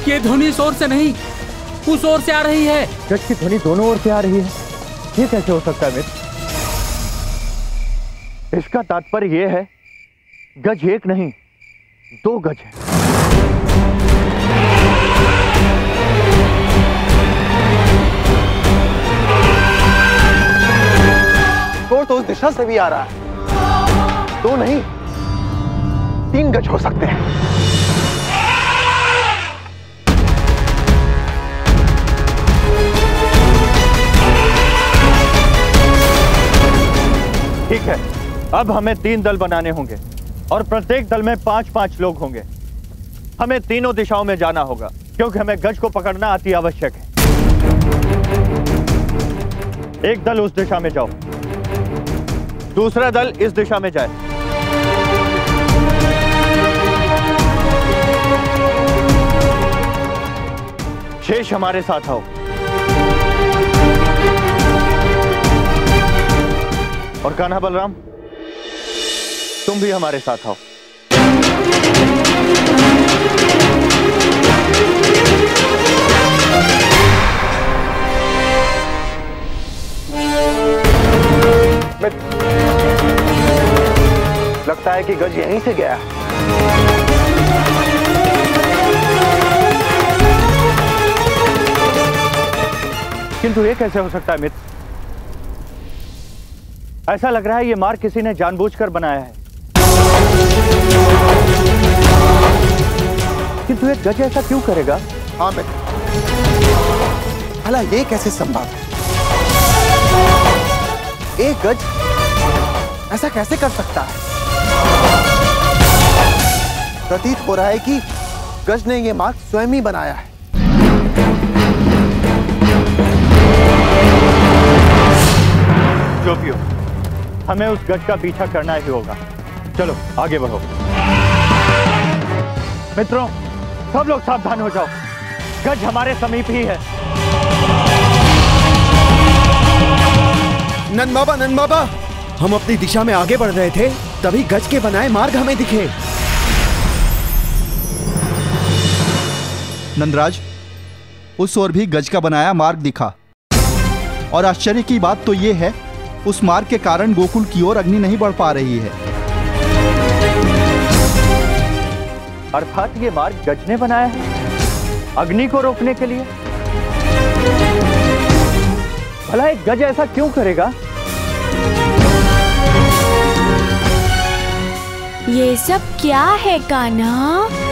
ये ध्वनि इस ओर से नहीं, उस ओर से आ रही है। गज की ध्वनि दोनों ओर से आ रही है, ये कैसे हो सकता है मित्र? इसका तात्पर्य ये है, गज एक नहीं, दो गज है। शोर तो उस दिशा से भी आ रहा है। दो नहीं, 3 गज हो सकते हैं। ठीक है, अब हमें 3 दल बनाने होंगे और प्रत्येक दल में 5-5 लोग होंगे। हमें तीनों दिशाओं में जाना होगा क्योंकि हमें गज को पकड़ना अति आवश्यक है। एक दल उस दिशा में जाओ, दूसरा दल इस दिशा में जाए। शेष हमारे साथ आओ और कान्हा बलराम, तुम भी हमारे साथ आओ। लगता है कि गज यहीं से गया। किंतु ये कैसे हो सकता है मित्र? ऐसा लग रहा है ये मार्ग किसी ने जानबूझकर बनाया है। किंतु एक गज ऐसा क्यों करेगा? हाँ मित्र, भला ये कैसे संभव है? एक गज ऐसा कैसे कर सकता है? प्रतीत हो रहा है कि गज ने ये मार्ग स्वयं ही बनाया है। जो भी हो, हमें उस गज का पीछा करना ही होगा। चलो आगे बढ़ो। मित्रों, सब लोग सावधान हो जाओ, गज हमारे समीप ही है। नंद बाबा, हम अपनी दिशा में आगे बढ़ रहे थे, तभी गज के बनाए मार्ग हमें दिखे। नंदराज, उस ओर भी गज का बनाया मार्ग दिखा, और आश्चर्य की बात तो यह है, उस मार्ग के कारण गोकुल की ओर अग्नि नहीं बढ़ पा रही है। अर्थात ये मार्ग गज ने बनाया है अग्नि को रोकने के लिए। भला एक गज ऐसा क्यों करेगा? ये सब क्या है कान्हा?